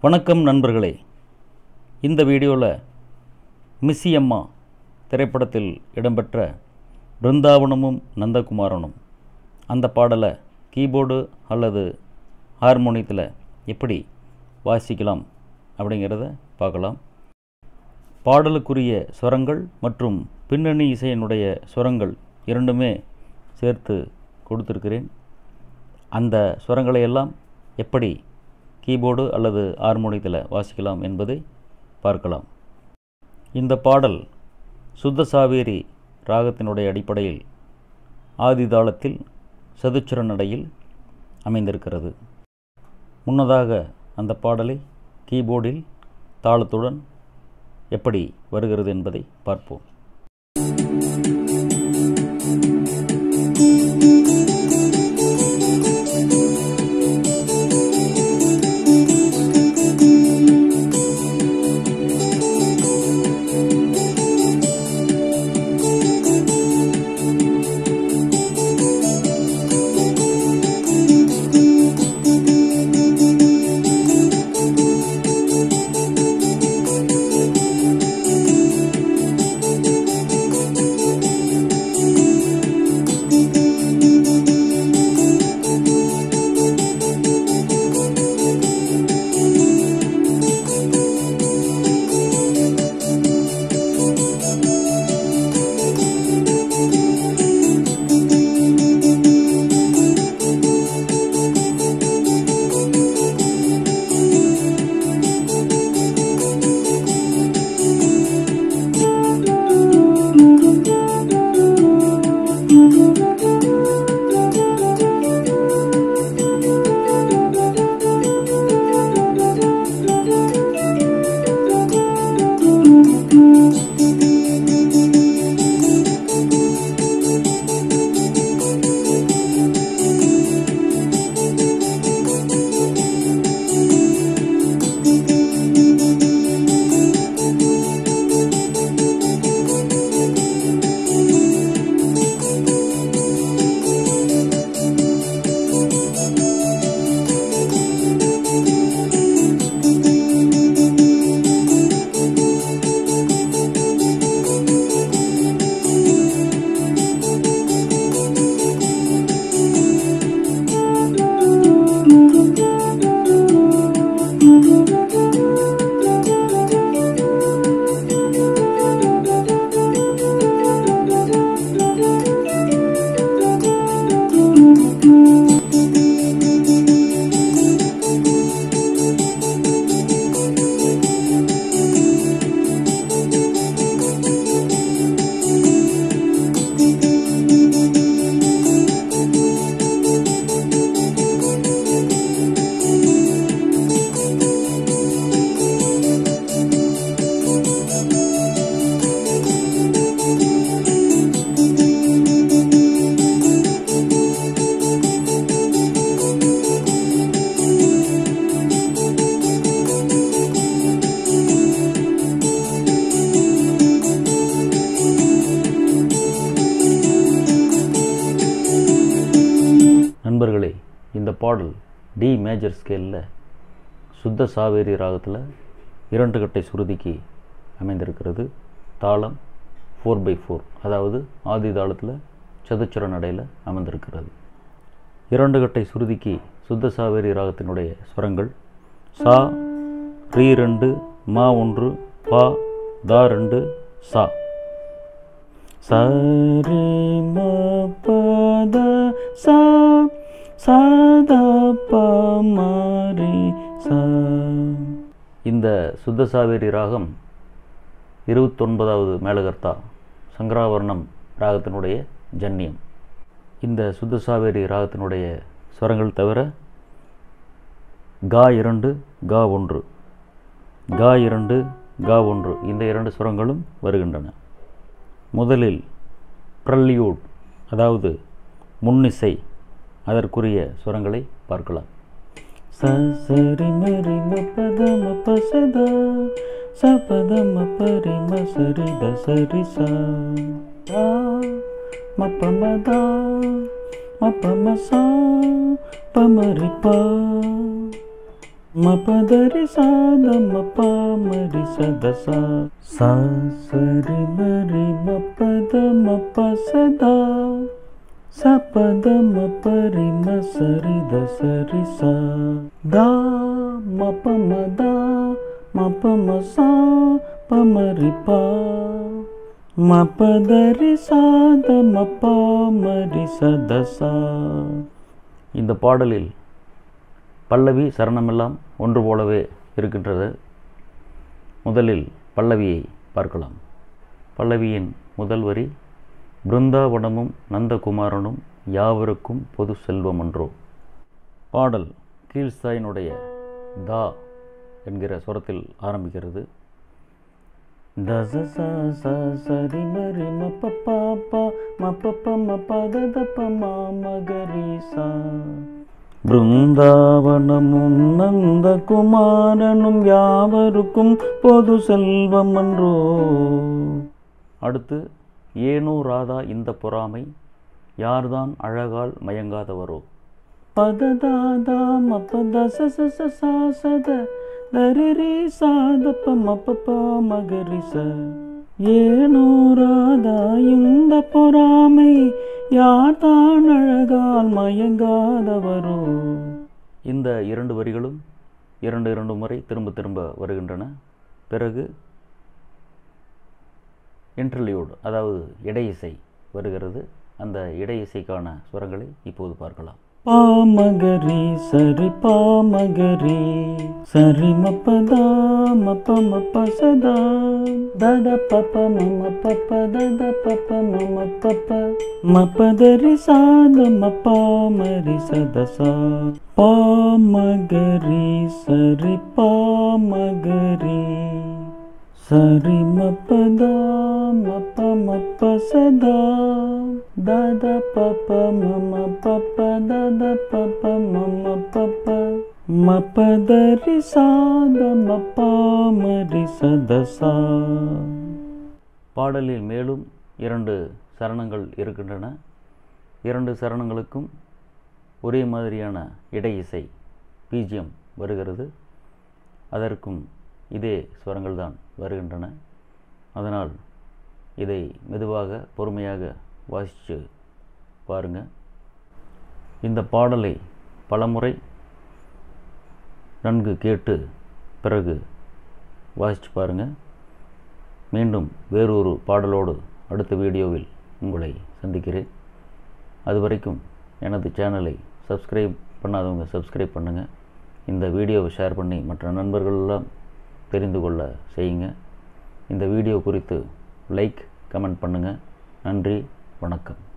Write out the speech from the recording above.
வணக்கம் நண்பர்களே. இந்த வீடியோவில் மிஸ்ஸி அம்மா திரைப்படத்தில் இடம்பெற்ற பிருந்தாவனமும் நந்தகுமாரனும் அந்த பாடலை கீபோர்டு அல்லது ஹார்மோனியத்தில் எப்படி வாசிக்கலாம் அப்படிங்கிறத பார்க்கலாம். பாடலுக்குரிய ஸ்வரங்கள் மற்றும் பின்னணி இசையினுடைய ஸ்வரங்கள் இரண்டுமே சேர்த்து கொடுத்துருக்கிறேன். அந்த ஸ்வரங்களை எல்லாம் எப்படி கீபோர்டு அல்லது ஹார்மோனியத்தில் வாசிக்கலாம் என்பதை பார்க்கலாம். இந்த பாடல் சுத்த சாவேரி ராகத்தினுடைய அடிப்படையில் ஆதி தாளத்தில் சதுச்சுர நடையில் அமைந்திருக்கிறது. முன்னதாக அந்த பாடலை கீபோர்டில் தாளத்துடன் எப்படி வருகிறது என்பதை பார்ப்போம். நண்பர்களே, இந்த பாடல் டி மேஜர் ஸ்கேலில் சுத்த சாவேரி ராகத்தில் 2 கட்டை சுருதிக்கு அமைந்திருக்கிறது. தாளம் 4/4, அதாவது ஆதி தாளத்தில் சதுச்சுர நடையில் அமைந்திருக்கிறது. 2 கட்டை சுருதிக்கு சுத்த சாவேரி ராகத்தினுடைய ஸ்வரங்கள் சா, ரீ 2, மா 1, பா, தா 2, சா. சரி ம பத சா சாதா பமரி சா. இந்த சுத்த சாவேரி ராகம் 29வது மேலகர்த்தா சங்கராவர்ணம் ராகத்தினுடைய ஜன்னியம். இந்த சுத்த சாவேரி ராகத்தினுடைய ஸ்வரங்கள் தவிர கா 2, கா 1, கா 2, கா 1 இந்த 2 ஸ்வரங்களும் வருகின்றன. முதலில் ப்ரல்யூட், அதாவது முன்னிசை, அதற்குரிய ஸ்வரங்களை பார்க்கலாம். ச சரி மரி ம பத ம ப சத ச பத ம பரி ம சரி த சரி சா ம ப ம த ம ப ம சா ப ம ரி ப மபதரி சாத மபா மரி சதசா சா சரி மரி மபத மப சதா சபத மபரி மசரி தசரி சா தா மப மதா மப மசா பமரி பா மபதரி சாத மபா மரி சதசா. இந்த பாடலில் பல்லவி சரணமெல்லாம் ஒன்று போலவே இருக்கின்றது. முதலில் பல்லவியை பார்க்கலாம். பல்லவியின் முதல் வரி, பிருந்தாவனமும் நந்தகுமாரனும் யாவருக்கும் பொது செல்வமன்றோ. பாடல் கீழ்ஸ்தாயினுடைய தா என்கிற சுரத்தில் ஆரம்பிக்கிறது. தச ச ச சரி மரி மப பாப்பா மப மபத தப மாமகரி சா. பிருந்தாவனமும் நந்தகுமாரனும் யாவருக்கும் பொது செல்வமன்றோ. அடுத்து, ஏனோ ராதா இந்த பொறாமை, யார்தான் அழகால் மயங்காதவரோ. பததாதா மபத ச சா சத தரிரி சாதப்ப மப்ப மகரிச. ஏனோ ராதா இந்த பொறாமை, யார்தான் அழகால் மயங்காதவரோ. இந்த இரண்டு வரிகளும் இரண்டு முறை திரும்ப திரும்ப வருகின்றன. பிறகு இன்டர்லியூட், அதாவது இடையிசை வருகிறது. அந்த இடையிசைக்கான சுரங்களை இப்போது பார்க்கலாம். பாமகரி சரி பாமகரி சரி மப்பதா மப்ப மப்ப சதா தத பப்ப மம பப்ப தத பப்ப மம பப்ப மப்பதரி சாத மப்பா மரி சதசா. பாமகரி சரி பாமகரி சரி மப்பதா மப்ப மப்ப சதா தத பப்ப மம பப்ப தத பப்ப மம பப்ப மப்பதரி சாத மப்பா மரி சதசா. பாடலில் மேலும் 2 சரணங்கள் இருக்கின்றன. 2 சரணங்களுக்கும் ஒரே மாதிரியான இடையிசை பீஜியம் வருகிறது. அதற்கும் இதே ஸ்வரங்கள் தான் வருகின்றன. அதனால் இதை மெதுவாக பொறுமையாக வாசித்து பாருங்கள். இந்த பாடலை பலமுறை நன்கு கேட்டு பிறகு வாசித்து பாருங்கள். மீண்டும் வேறொரு பாடலோடு அடுத்த வீடியோவில் உங்களை சந்திக்கிறேன். அதுவரைக்கும் எனது சேனலை சப்ஸ்கிரைப் பண்ணாதவங்க சப்ஸ்கிரைப் பண்ணுங்கள். இந்த வீடியோவை ஷேர் பண்ணி மற்ற நண்பர்களெல்லாம் தெரிந்து கொள்ள செய்யுங்க. இந்த வீடியோ குறித்து லைக், கமெண்ட் பண்ணுங்கள். நன்றி, வணக்கம்.